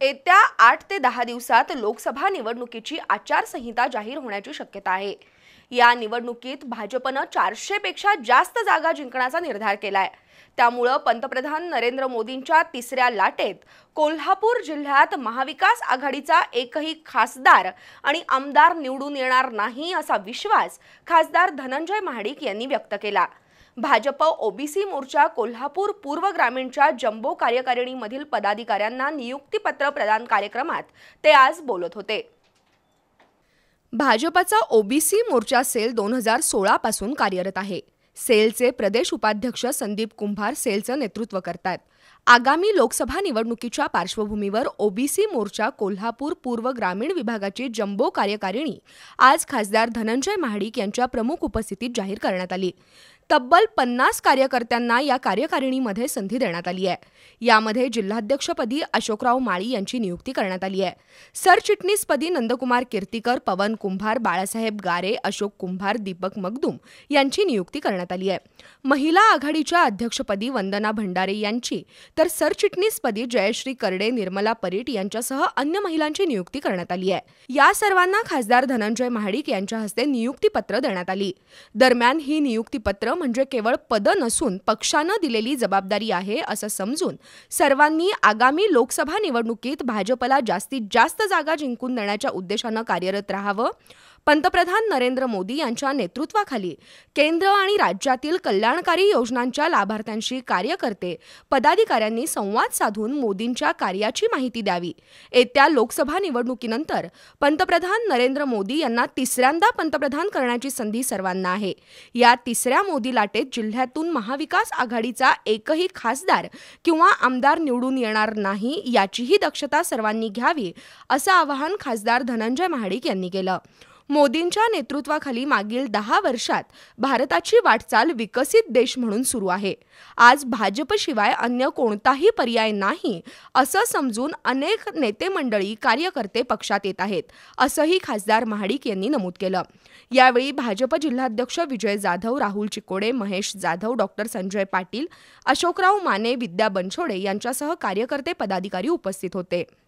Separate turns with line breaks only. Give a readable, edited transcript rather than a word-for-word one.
येत्या 8 ते 10 दिवसात लोकसभा निवडणुकीची आचारसंहिता जाहीर होण्याची शक्यता आहे। या निवडणुकीत भाजपने 400 पेक्षा जास्त जागा जिंकण्याचा निर्धार केलाय। त्यामुळे पंतप्रधान नरेंद्र मोदींच्या तिसऱ्या लाटेत कोल्हापूर जिल्ह्यात महाविकास आघाडीचा एकही खासदार आणि आमदार निवडून येणार नाही असा विश्वास खासदार धनंजय महाडिक यांनी व्यक्त केला। भाजप ओबीसी मोर्चा कोल्हापूर पूर्व ग्रामीणच्या जम्बो कार्यकारिणीमधील पदाधिकाऱ्यांना नियुक्तीपत्र प्रदान कार्यक्रमात ते आज बोलत होते। भाजपचा ओबीसी मोर्चा सेल 2016 पासून कार्यरत आहे। सेलचे प्रदेश उपाध्यक्ष संदीप कुंभार सेलचे नेतृत्व करतात। आगामी लोकसभा निवडणुकीच्या पार्श्वभूमीवर ओबीसी मोर्चा कोल्हापूर पूर्व ग्रामीण विभागाची जम्बो कार्यकारिणी आज खासदार धनंजय महाडिक यांच्या प्रमुख उपस्थितीत जाहीर करण्यात आली। तब्बल 50 कार्यकर्त्यांना या कार्यकारिणीमध्ये संधी देण्यात आली आहे। यामध्ये जिल्हाध्यक्षपदी अशोकराव माळी यांची नियुक्ती करण्यात आली आहे। सरचिटणीसपदी नंदकुमार कीर्तिकर, पवन कुंभार, बाळासाहेब गारे, अशोक कुंभार, दीपक मगदूम यांची नियुक्ती करण्यात आली आहे। महिला आघाडीच्या अध्यक्षपदी वंदना भंडारे यांची तर सरचिटणीसपदी जयश्री करडे, निर्मला परीट यांच्यासह अन्य महिलांची नियुक्ती करण्यात आली आहे। या सर्वांना खासदार धनंजय महाडिक यांच्या हस्ते नियुक्तीपत्र देण्यात आली। दरम्यान ही नियुक्तीपत्र म्हणजे केवळ पद नसून पक्षाने दिलेली जबाबदारी आहे असं समजून सर्वांनी आगामी लोकसभा निवडणुकीत भाजपला जास्तीत जास्त जागा जिंकून देण्याच्या उद्देशाने कार्यरत राहावं। पंतप्रधान नरेंद्र मोदी यांच्या नेतृत्वाखाली केंद्र आणि राज्यातील कल्याणकारी योजनांच्या लाभार्थ्यांशी कार्यकर्ते पदाधिकाऱ्यांनी संवाद साधून मोदींच्या कार्याची माहिती द्यावी। येत्या लोकसभा निवडणुकीनंतर पंतप्रधान नरेंद्र मोदी यांना तिसऱ्यांदा पंतप्रधान करण्याची संधी सर्वांना आहे। या तिसऱ्या मोदी लाटेत जिल्ह्यातून महाविकास आघाडीचा एकही खासदार किंवा आमदार निवडून येणार नाही याचीही दक्षता सर्वांनी घ्यावी असं आवाहन खासदार धनंजय महाडिक यांनी केलं। मोदींच्या नेतृत्वाखाली मागील 10 वर्षात भारताची वाटचाल विकसित देश म्हणून सुरू आहे। आज भाजपशिवाय अन्य कोणताही पर्याय नाही असं समजून अनेक नेते मंडळी कार्यकर्ते पक्षात येत आहेत असंही खासदार महाडिक यांनी नमूद केलं। यावेळी भाजप जिल्हाध्यक्ष विजय जाधव, राहुल चिकोडे, महेश जाधव, डॉक्टर संजय पाटील, अशोकराव माने, विद्या बनसोडे यांच्यासह कार्यकर्ते पदाधिकारी उपस्थित होते।